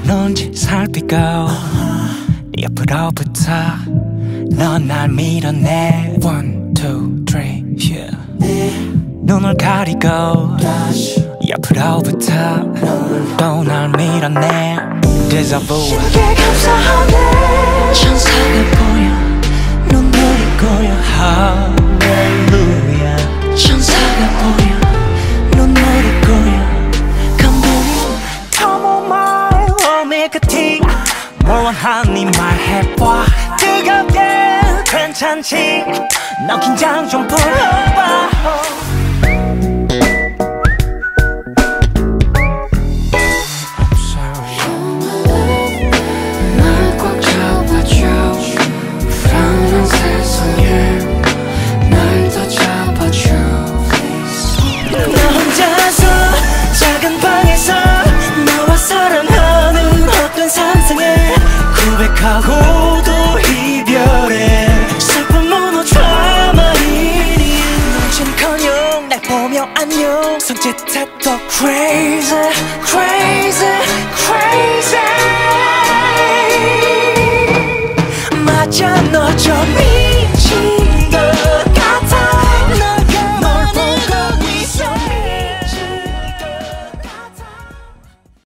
넌지 살피고 네 옆으로부터 넌 날 밀어내 1, 2, 3 yeah. 눈을 가리고 옆으로부터 또 날 밀어내 Déjà vu 쉽게 감싸네 천사가 보여 눈물이 고여 할렐루야 천사가 보여 눈물이 고여 감동이 Come on my 오메가티 뭘 원하니 말해봐 뜨겁게 괜찮지 너 긴장 좀 풀어봐 하고